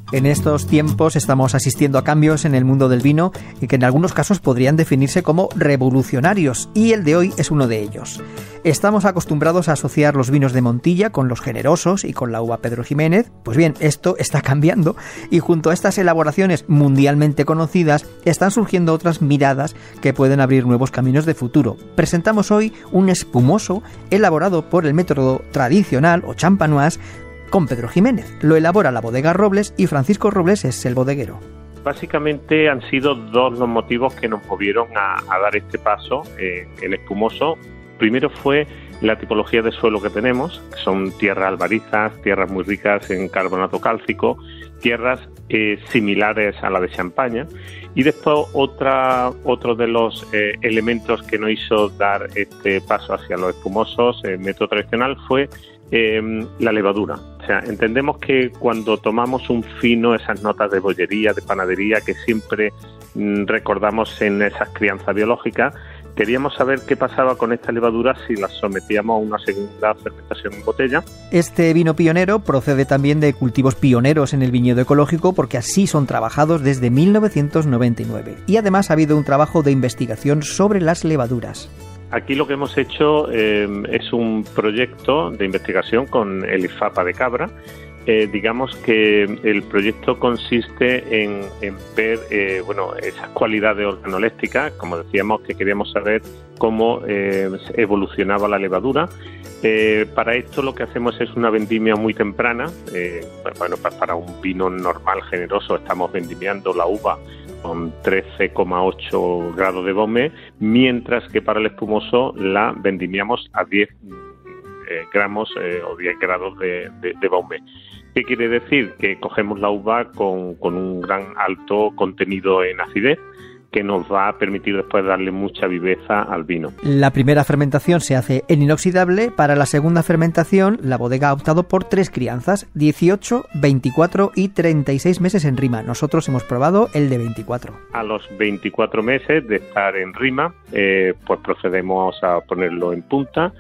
En estos tiempos estamos asistiendo a cambios en el mundo del vino y que en algunos casos podrían definirse como revolucionarios, y el de hoy es uno de ellos. Estamos acostumbrados a asociar los vinos de Montilla con los generosos y con la uva Pedro Ximénez. Pues bien, esto está cambiando y junto a estas elaboraciones mundialmente conocidas están surgiendo otras miradas que pueden abrir nuevos caminos de futuro. Presentamos hoy un espumoso elaborado por el método tradicional o champenoise con Pedro Ximénez. Lo elabora la bodega Robles y Francisco Robles es el bodeguero. Básicamente han sido dos los motivos que nos movieron a dar este paso en espumoso. Primero fue la tipología de suelo que tenemos, que son tierras albarizas, tierras muy ricas en carbonato cálcico, tierras similares a la de Champaña. Y después otro de los elementos que nos hizo dar este paso hacia los espumosos, el método tradicional, fue la levadura. O sea, entendemos que cuando tomamos un fino, esas notas de bollería, de panadería que siempre recordamos en esas crianzas biológicas, queríamos saber qué pasaba con esta levadura si la sometíamos a una segunda fermentación en botella. Este vino pionero procede también de cultivos pioneros en el viñedo ecológico, porque así son trabajados desde 1999. Y además ha habido un trabajo de investigación sobre las levaduras. Aquí lo que hemos hecho es un proyecto de investigación con el IFAPA de Cabra. Digamos que el proyecto consiste en ver esas cualidades organolépticas, como decíamos, que queríamos saber cómo evolucionaba la levadura. Para esto lo que hacemos es una vendimia muy temprana. Para un vino normal, generoso, estamos vendimiando la uva con 13,8 grados de Beaumet, mientras que para el espumoso la vendimiamos a 10 gramos o 10 grados de Beaumet. ¿Qué quiere decir? Que cogemos la uva con un gran alto contenido en acidez, que nos va a permitir después darle mucha viveza al vino. La primera fermentación se hace en inoxidable. Para la segunda fermentación, la bodega ha optado por 3 crianzas, 18, 24 y 36 meses en rima. Nosotros hemos probado el de 24. A los 24 meses de estar en rima, pues procedemos a ponerlo en punta.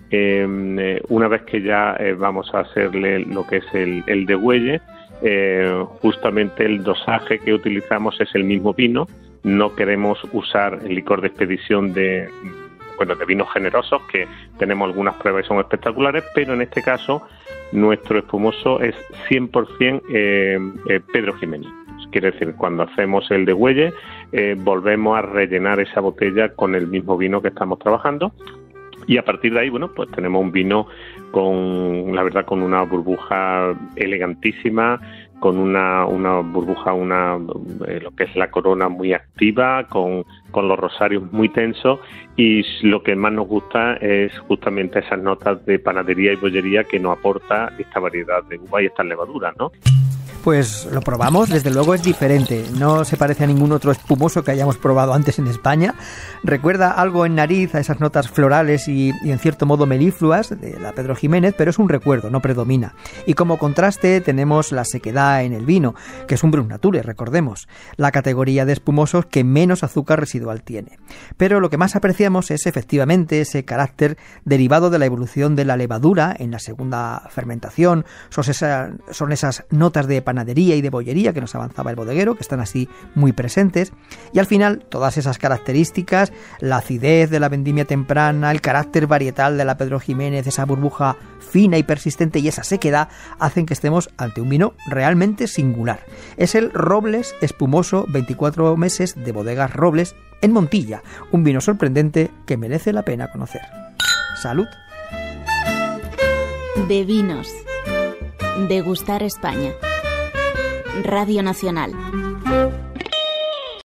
Una vez que ya vamos a hacerle lo que es el degüelle, justamente el dosaje que utilizamos es el mismo vino. No queremos usar el licor de expedición de vinos generosos, que tenemos algunas pruebas y son espectaculares, pero en este caso nuestro espumoso es 100% Pedro Ximénez. Quiere decir, cuando hacemos el degüelle, volvemos a rellenar esa botella con el mismo vino que estamos trabajando. Y a partir de ahí, pues tenemos un vino con una burbuja elegantísima, con una burbuja, lo que es la corona muy activa, con los rosarios muy tensos, y lo que más nos gusta es justamente esas notas de panadería y bollería que nos aporta esta variedad de uva y estas levaduras, ¿no? Pues lo probamos, desde luego es diferente, no se parece a ningún otro espumoso que hayamos probado antes en España. Recuerda algo en nariz a esas notas florales y en cierto modo melifluas de la Pedro Ximénez, pero es un recuerdo, no predomina. Y como contraste tenemos la sequedad en el vino, que es un Brut Nature, recordemos, la categoría de espumosos que menos azúcar residual tiene. Pero lo que más apreciamos es efectivamente ese carácter derivado de la evolución de la levadura en la segunda fermentación. Son esas notas de panadería y de bollería que nos avanzaba el bodeguero, que están así muy presentes, y al final todas esas características, la acidez de la vendimia temprana, el carácter varietal de la Pedro Ximénez, esa burbuja fina y persistente y esa sequedad, hacen que estemos ante un vino realmente singular. Es el Robles Espumoso 24 meses de bodegas Robles en Montilla, un vino sorprendente que merece la pena conocer. ¡Salud! De vinos. Degustar España. Radio Nacional.